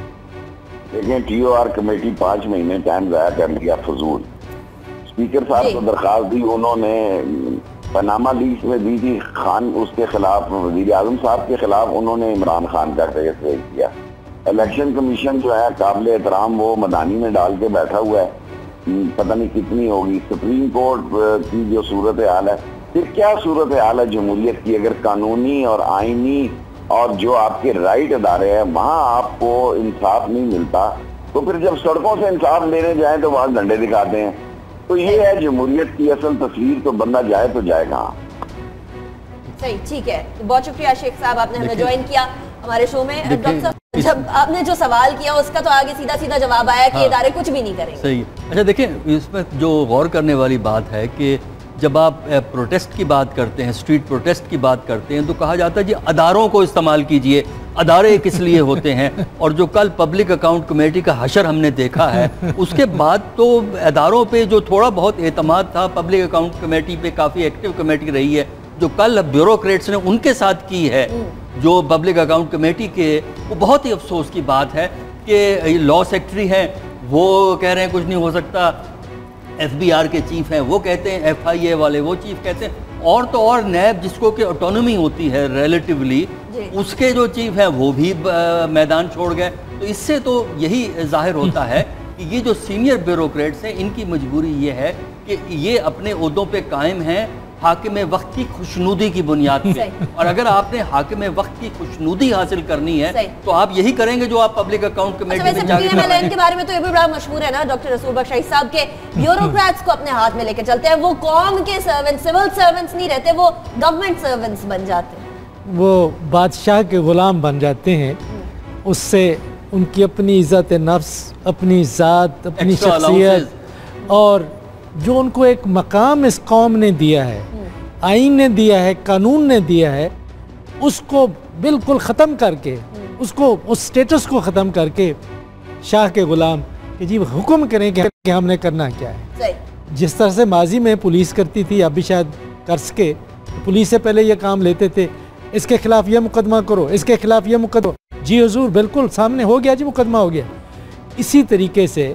देखें, टी ओ आर कमेटी पांच महीने टाइम जाया कर लिया फजूल। स्पीकर साहब को दरखास्त दी, उन्होंने पनामा लीक्स में दी थी खान, उसके खिलाफ वजीर आजम साहब के खिलाफ उन्होंने इमरान खान का केस रेज किया। इलेक्शन कमीशन जो है काबिल एहतराम वो मदानी में डाल के बैठा हुआ है, पता नहीं कितनी होगी। सुप्रीम कोर्ट की जो सूरत हाल है, फिर क्या सूरत हाल है जमहूरियत की? अगर कानूनी और आईनी और जो आपके राइट अदारे हैं वहाँ आपको इंसाफ नहीं मिलता, तो फिर जब सड़कों से इंसाफ लेने जाए तो वहाँ डंडे दिखाते हैं। तो ये है जमहूरियत की असल तस्वीर। तो बंदा जाए तो जाए कहाँ? सही, ठीक है। बहुत शुक्रिया शेख साहब, आपने हमें ज्वाइन किया हमारे शो में। डॉक्टर साहब, जब आपने जो सवाल किया उसका तो आगे सीधा सीधा जवाब आया कि हाँ, इदारे कुछ भी नहीं करेंगे। सही। अच्छा देखिए, इसमें जो गौर करने वाली बात है कि जब आप प्रोटेस्ट की बात करते हैं, स्ट्रीट प्रोटेस्ट की बात करते हैं, तो कहा जाता है जी अदारों को इस्तेमाल कीजिए, अदारे किस लिए होते हैं। और जो कल पब्लिक अकाउंट कमेटी का हशर हमने देखा है, उसके बाद तो अदारों पे जो थोड़ा बहुत एतमाद था, पब्लिक अकाउंट कमेटी पे काफ़ी एक्टिव कमेटी रही है। जो कल ब्यूरोक्रेट्स ने उनके साथ की है जो पब्लिक अकाउंट कमेटी के, वो बहुत ही अफसोस की बात है कि लॉ सेक्रेटरी हैं वो कह रहे हैं कुछ नहीं हो सकता, एफ बी आर के चीफ हैं वो कहते हैं, एफ आई ए वाले वो चीफ कहते हैं, और तो और नैब जिसको कि ऑटोनॉमी होती है रिलेटिवली, उसके जो चीफ हैं वो भी मैदान छोड़ गए। तो इससे तो यही जाहिर होता है کہ یہ جو سینئر بیوروکریٹس ہیں ان کی مجبوری یہ ہے کہ یہ اپنے عہدوں پہ قائم ہیں حاکم وقت کی خوشنودی کی بنیاد پہ، اور اگر آپ نے حاکم وقت کی خوشنودی حاصل کرنی ہے تو آپ یہی کریں گے جو آپ پبلک اکاؤنٹ کمیٹی میں جا کے کر رہے ہیں۔ ان کے بارے میں تو یہ بھی بڑا مشہور ہے نا ڈاکٹر رسول بخش شہید صاحب کے بیوروکریٹس کو اپنے ہاتھ میں لے کے چلتے ہیں، وہ قوم کے سرونٹ سول سرونٹس نہیں رہتے، وہ گورنمنٹ سرونٹس بن جاتے ہیں، وہ بادشاہ کے غلام بن جاتے ہیں، اس سے ان کی اپنی عزت نفس، اپنی ذات، اپنی شخصیت اور جو ان کو ایک مقام اس قوم نے دیا ہے، آئین نے دیا ہے، قانون نے دیا ہے، اس کو بالکل ختم کر کے، اس کو اس سٹیٹس کو ختم کر کے شاہ کے غلام کہ جی حکم کریں کہ ہم نے کرنا کیا ہے۔ جس طرح سے ماضی میں پولیس کرتی تھی، اب بھی شاید کر سکے، پولیس سے پہلے یہ کام لیتے تھے، اس کے خلاف یہ مقدمہ کرو، اس کے خلاف یہ مقدمہ، جی حضور بالکل سامنے ہو گیا، جی مقدمہ ہو گیا۔ اسی طریقے سے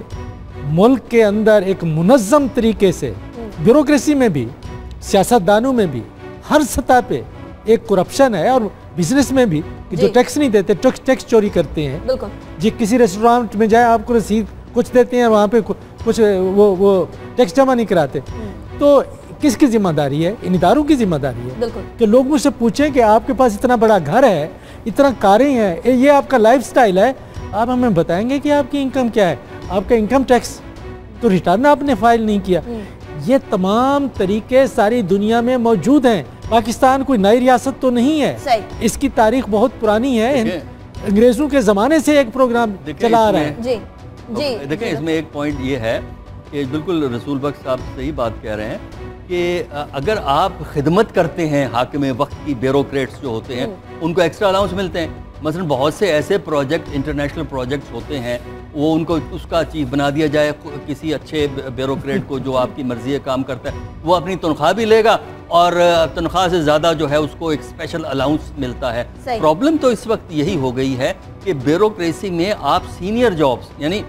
ملک کے اندر ایک منظم طریقے سے بیوروکریسی میں بھی، سیاست دانوں میں بھی، ہر سطح پہ ایک کرپشن ہے، اور بزنس میں بھی کہ جو ٹیکس نہیں دیتے، ٹیکس چوری کرتے ہیں، جی کسی ریسٹورانٹ میں جائے آپ کو رسید کچھ دیتے ہیں، وہاں پہ کچھ وہ وہ ٹیکس جمع نہیں کراتے، تو کس کی ذمہ داری ہے؟ ان اداروں کی ذمہ داری ہے کہ لوگ مجھ سے پوچھیں کہ آپ کے پاس اتنا بڑا گھر ہے، اتنا کاریں ہیں، یہ آپ کا لائف سٹائل ہے، آپ ہمیں بتائیں گے کہ آپ کی انکم کیا ہے؟ آپ کا انکم ٹیکس تو ریٹرن آپ نے فائل نہیں کیا۔ یہ تمام طریقے ساری دنیا میں موجود ہیں، پاکستان کوئی نئی ریاست تو نہیں ہے، اس کی تاریخ بہت پرانی ہے، انگریزوں کے زمانے سے ایک پروگرام چلا آ رہا ہے۔ جی جی دیکھیں اس میں ایک پوائنٹ یہ ہے کہ بالکل رسول بخش صاحب صحیح بات کہہ رہے ہیں کہ اگر آپ خدمت کرتے ہیں حاکم وقت کی بیوروکریٹس جو ہوتے ہیں ان کو ایکسٹرا الاؤنس ملتے ہیں، مثلا بہت سے ایسے پروجیکٹ انٹرنیشنل پروجیکٹس ہوتے ہیں وہ ان کو اس کا چیف بنا دیا جائے، کسی اچھے بیوروکریٹ کو جو آپ کی مرضی کام کرتا ہے وہ اپنی تنخواہ بھی لے گا اور تنخواہ سے زیادہ جو ہے اس کو ایک اسپیشل الاؤنس ملتا ہے۔ پرابلم تو اس وقت یہی ہو گئی ہے کہ بیوروکریسی میں آپ سینئر جابس یعنی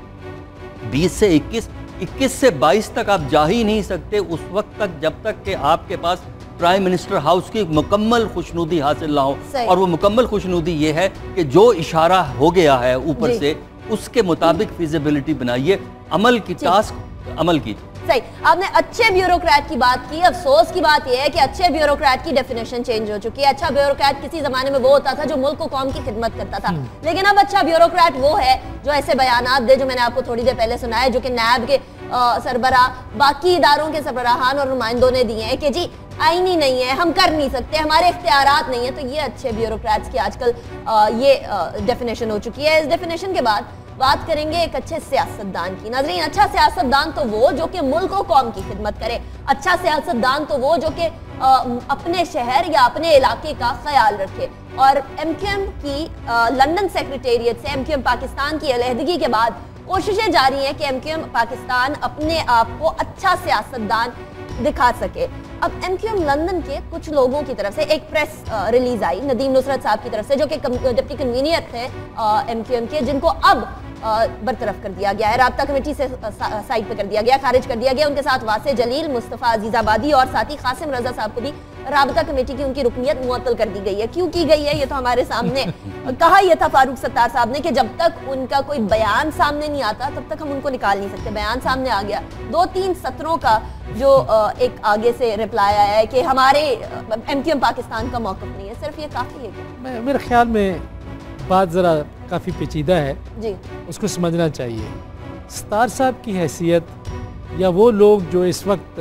بیس سے اکیس اکیس سے بائیس تک آپ جا ہی نہیں سکتے اس وقت تک جب تک کہ آپ کے پاس پرائم منسٹر ہاؤس کی مکمل خوشنودی حاصل نہ ہو، اور وہ مکمل خوشنودی یہ ہے کہ جو اشارہ ہو گیا ہے اوپر سے اس کے مطابق فیزیبلٹی بنائیے، عمل کی ٹاسک عمل کی۔ صحیح، آپ نے اچھے بیوروکریٹ کی بات کی، افسوس کی بات یہ ہے کہ اچھے بیوروکریٹ کی ڈیفینیشن چینج ہو چکی ہے۔ اچھا بیوروکریٹ کسی زمانے میں وہ ہوتا تھا جو ملک و قوم کی خدمت کرتا تھا، لیکن اب اچھا بیوروکریٹ وہ ہے جو ایسے بیانات دے جو میں نے آپ کو تھوڑی دیر پہلے سنا ہے، جو کہ نیب کے سربراہ باقی اداروں کے سربراہان اور نمائندوں نے دیے ہیں کہ جی آئینی نہیں ہے، ہم کر نہیں سکتے، ہمارے اختیارات نہیں ہیں۔ تو یہ اچھے بیوروکریٹس کی آج کل یہ ڈیفینیشن ہو چکی ہے۔ اس ڈیفینیشن کے بعد بات کریں گے ایک اچھے سیاستدان کی۔ ناظرین، اچھا سیاستدان تو وہ جو کہ ملک و قوم کی خدمت کرے، اچھا سیاستدان تو وہ جو کہ اپنے شہر یا اپنے علاقے کا خیال رکھے۔ اور ایم کیو ایم کی لندن سیکریٹریٹ سے ایم کیو ایم پاکستان کی علیحدگی کے بعد کوششیں جاری ہیں کہ ایم کیو ایم پاکستان اپنے آپ کو اچھا سیاستدان دکھا سکے۔ اب ایم کیو ایم لندن کے کچھ لوگوں کی طرف سے ایک پریس ریلیز آئی ندیم نصرت صاحب کی طرف سے، جو کہ ڈپٹی کنوینئر تھے ایم کیو ایم کے، جن کو اب برطرف کر دیا گیا ہے، رابطہ کمیٹی سے سائٹ پہ کر دیا گیا، خارج کر دیا گیا۔ ان کے ساتھ واسع جلیل، مصطفیٰ عزیز آبادی اور ساتھی قاسم رضا صاحب کو بھی رابطہ کمیٹی کی ان کی رکنیت معطل کر دی گئی ہے۔ کیوں کی گئی ہے یہ تو ہمارے سامنے کہا یہ تھا فاروق ستار صاحب نے کہ جب تک ان کا کوئی بیان سامنے نہیں آتا تب تک ہم ان کو نکال نہیں سکتے۔ بیان سامنے آ گیا، دو تین سطروں کا جو ایک آگے سے رپلائی آیا ہے کہ ہمارے ایم کیو ایم پاکستان کا موقف نہیں ہے، صرف یہ کافی ہے کیا؟ میرے خیال میں بات ذرا کافی پیچیدہ ہے، جی اس کو سمجھنا چاہیے۔ ستار صاحب کی حیثیت یا وہ لوگ جو اس وقت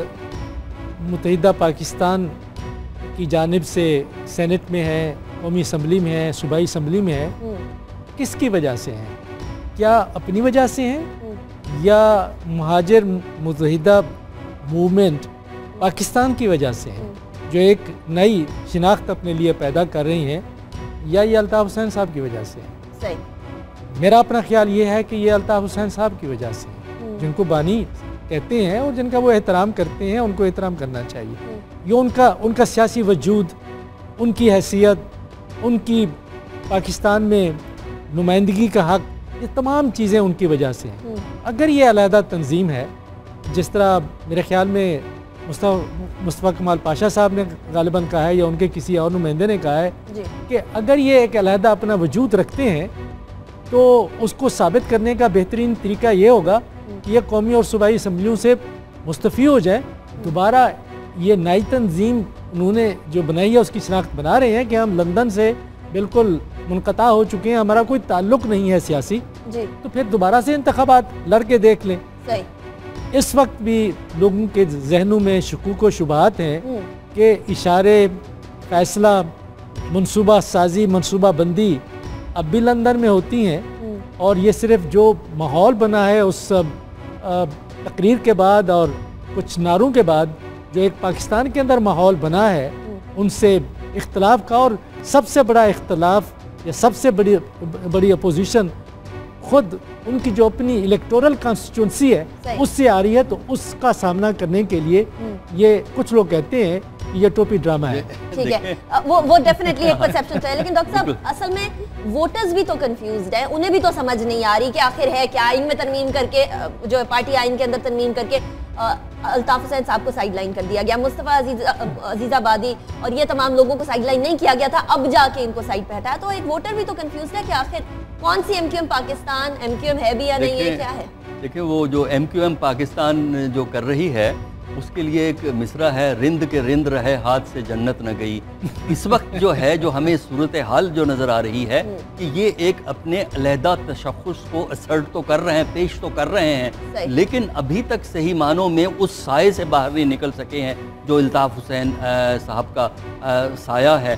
متحدہ پاکستان کی جانب سے سینٹ میں ہے، قومی اسمبلی میں ہے، صوبائی اسمبلی میں ہے، کس کی وجہ سے ہیں؟ کیا اپنی وجہ سے ہیں یا مہاجر متحدہ موومنٹ پاکستان کی وجہ سے ہیں جو ایک نئی شناخت اپنے لیے پیدا کر رہی ہیں، یا یہ الطاف حسین صاحب کی وجہ سے ہیں؟ صحیح، میرا اپنا خیال یہ ہے کہ یہ الطاف حسین صاحب کی وجہ سے ہیں، جن کو بانی کہتے ہیں اور جن کا وہ احترام کرتے ہیں، ان کو احترام کرنا چاہیے۔ یہ ان کا ان کا سیاسی وجود، ان کی حیثیت، ان کی پاکستان میں نمائندگی کا حق، یہ تمام چیزیں ان کی وجہ سے ہیں۔ اگر یہ علیحدہ تنظیم ہے، جس طرح میرے خیال میں مصطفیٰ کمال پاشا صاحب نے غالباً کہا ہے یا ان کے کسی اور نمائندے نے کہا ہے کہ اگر یہ ایک علیحدہ اپنا وجود رکھتے ہیں تو اس کو ثابت کرنے کا بہترین طریقہ یہ ہوگا कि ये कौमी और सूबाई असम्बलियों से मुस्तफ़ी हो जाए, दोबारा ये नई तंजीम उन्होंने जो बनाई है उसकी शनाख्त बना रहे हैं कि हम लंदन से बिल्कुल मुनक़ता हो चुके हैं, हमारा कोई ताल्लुक़ नहीं है सियासी, जी। तो फिर दोबारा से इंतखाबात लड़के देख लें। सही। इस वक्त भी लोगों के जहनों में शकूक व शुबहात हैं कि इशारे, फैसला, मनसूबा साजी, मनसूबा बंदी अब भी लंदन में होती हैं, और ये सिर्फ जो माहौल बना है उस तकरीर के बाद और कुछ नारों के बाद जो एक पाकिस्तान के अंदर माहौल बना है उनसे इख्तलाफ का, और सबसे बड़ा इख्तलाफ या सबसे बड़ी बड़ी अपोजिशन खुद उनकी जो अपनी इलेक्टोरल कॉन्स्टिट्यूंसी है उससे आ रही है। तो उसका सामना करने के लिए ये कुछ लोग कहते हैं ये टोपी ड्रामा है। ठीक है, वो वो डेफिनेटली एक परसेप्शन है, लेकिन डॉक्टर साहब असल में वोटर्स भी तो कंफ्यूज्ड है, उन्हें भी तो समझ नहीं आ रही कि आखिर है क्या। आइन में तरमीम करके, जो पार्टी आइन के अंदर तरमीम करके अल्ताफ हुसैन साहब को साइड लाइन कर दिया गया, मुस्तफ़ा अजीज़ाबादी और ये तमाम लोगों को साइड लाइन नहीं किया गया था, अब जाके इनको साइड पे हटाया। तो एक वोटर भी तो कंफ्यूज है कि आखिर कौन सी एमक्यूएम पाकिस्तान एमक्यूएम है भी या नहीं है, क्या है। देखिए वो जो एमक्यूएम पाकिस्तान जो कर रही है उसके लिए एक मिसरा है, रिंद के रिंद रहे हाथ से जन्नत न गई। इस वक्त जो है, जो हमें सूरत हाल जो नज़र आ रही है कि ये एक अपने अलहदा तशख़्ख़ुस को असर्ट तो कर रहे हैं, पेश तो कर रहे हैं, लेकिन अभी तक सही मानों में उस साए से बाहर नहीं निकल सके हैं जो अल्ताफ हुसैन साहब का आ, साया है।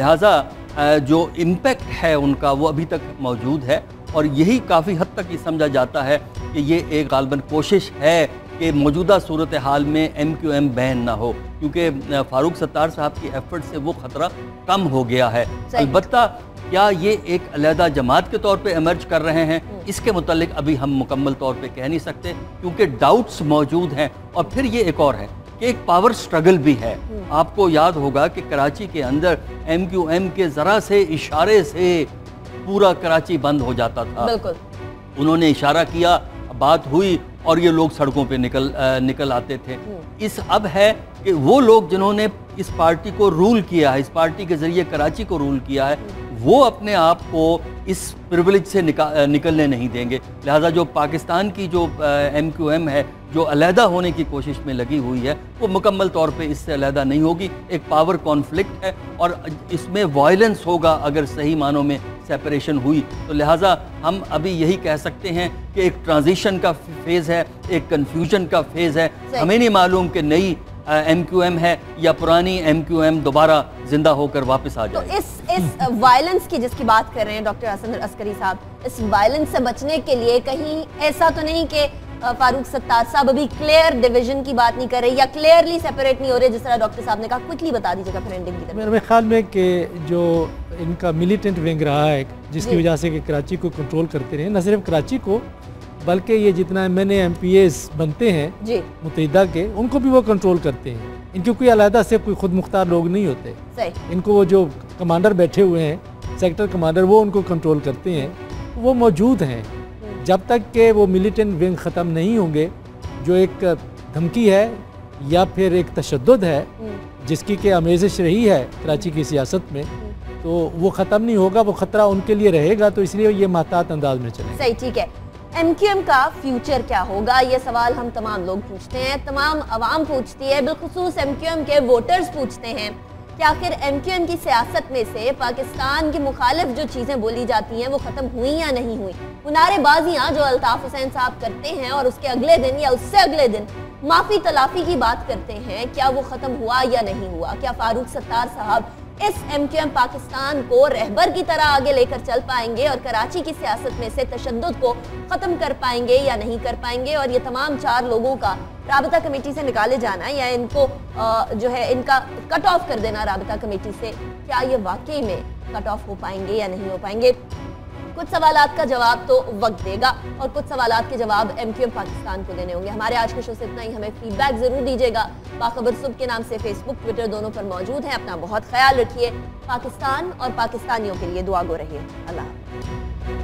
लिहाजा जो इम्पेक्ट है उनका वो अभी तक मौजूद है, और यही काफ़ी हद तक ये समझा जाता है कि ये एक गालबन कोशिश है कि मौजूदा सूरत हाल में एम क्यू एम बैन ना हो, क्योंकि फारूक सत्तार साहब की एफर्ट से वो ख़तरा कम हो गया है। अलबत्ता क्या ये एक अलहदा जमात के तौर पे इमर्ज कर रहे हैं, इसके मुतालिक अभी हम मुकम्मल तौर पे कह नहीं सकते, क्योंकि डाउट्स मौजूद हैं। और फिर ये एक और है कि एक पावर स्ट्रगल भी है। आपको याद होगा कि कराची के अंदर एम क्यू एम के ज़रा से इशारे से पूरा कराची बंद हो जाता था। बिल्कुल। उन्होंने इशारा किया, बात हुई और ये लोग सड़कों पे निकल आ, निकल आते थे। इस अब है कि वो लोग जिन्होंने इस पार्टी को रूल किया है, इस पार्टी के ज़रिए कराची को रूल किया है, वो अपने आप को इस प्रिविलेज से निका, निकलने नहीं देंगे। लिहाजा जो पाकिस्तान की जो एम क्यू एम है, जो अलहदा होने की कोशिश में लगी हुई है, वो मुकम्मल तौर पे इससे अलहदा नहीं होगी। एक पावर कॉन्फ्लिक्ट है और इसमें वायलेंस होगा अगर सही मानों में सेपरेशन हुई। तो लिहाजा हम अभी यही कह सकते हैं कि एक ट्रांजिशन का फेज़ है, एक कन्फ्यूजन का फेज़ है। हमें नहीं मालूम कि नई एम क्यू एम है या पुरानी एम क्यू एम दोबारा जिंदा होकर वापस आ जाए। तो इस इस वायलेंस की जिसकी बात कर रहे हैं डॉक्टर हसन अस्करी साहब, इस वायलेंस से बचने के लिए कहीं ऐसा तो नहीं कि फारूक सत्तार साहब अभी क्लियर डिवीजन की बात नहीं कर रहे या क्लियरली सेपरेट नहीं हो रहे, जिस तरह डॉक्टर साहब ने कहा? क्विकली बता दीजिएगा फिर एंडिंग की तरफ। मेरे ख्याल में कि जो इनका मिलिटेंट विंग रहा है, जिसकी वजह से कि कराची को कंट्रोल करते रहे, न सिर्फ कराची को बल्कि ये जितना M N A M P S बनते हैं मुत्तहिदा के, उनको भी वो कंट्रोल करते हैं। इनके कोई अलहदा से कोई खुद मुख्तार लोग नहीं होते। सही। इनको वो जो कमांडर बैठे हुए हैं, सेक्टर कमांडर, वो उनको कंट्रोल करते हैं, वो मौजूद हैं। जब तक के वो मिलिटेंट विंग ख़त्म नहीं होंगे, जो एक धमकी है या फिर एक तशद्दुद है जिसकी के आमेज़िश रही है कराची की सियासत में, तो वो ख़त्म नहीं होगा, वो ख़तरा उनके लिए रहेगा। तो इसलिए ये महतात अंदाज में चले। सही, ठीक है। एम क्यू एम का फ्यूचर क्या होगा, ये सवाल हम तमाम लोग पूछते हैं, तमाम अवाम पूछती है, बिलखुसूस एम क्यू एम के वोटर्स पूछते हैं कि आखिर एम क्यू एम की सियासत में से पाकिस्तान के मुखालिफ जो चीज़ें बोली जाती हैं वो ख़त्म हुई या नहीं हुई। वो नारेबाजियाँ जो अल्ताफ हुसैन साहब करते हैं और उसके अगले दिन या उससे अगले दिन माफ़ी तलाफ़ी की बात करते हैं, क्या वो ख़त्म हुआ या नहीं हुआ? क्या फारूक सत्तार साहब इस एम क्यू एम पाकिस्तान को रहबर की तरह आगे लेकर चल पाएंगे और कराची की सियासत में से तशद्दुद को ख़त्म कर पाएंगे या नहीं कर पाएंगे? और ये तमाम चार लोगों का राबता कमेटी से निकाले जाना या इनको आ, जो है इनका कट ऑफ कर देना राबता कमेटी से, क्या ये वाकई में कट ऑफ हो पाएंगे या नहीं हो पाएंगे? कुछ सवालात का जवाब तो वक्त देगा और कुछ सवालात के जवाब एम क्यू एम पाकिस्तान को देने होंगे। हमारे आज के शो से इतना ही। हमें फीडबैक ज़रूर दीजिएगा। बाखबर सुबह के नाम से फेसबुक, ट्विटर दोनों पर मौजूद हैं। अपना बहुत ख्याल रखिए। पाकिस्तान और पाकिस्तानियों के लिए दुआ गो रहिए। अल्लाह।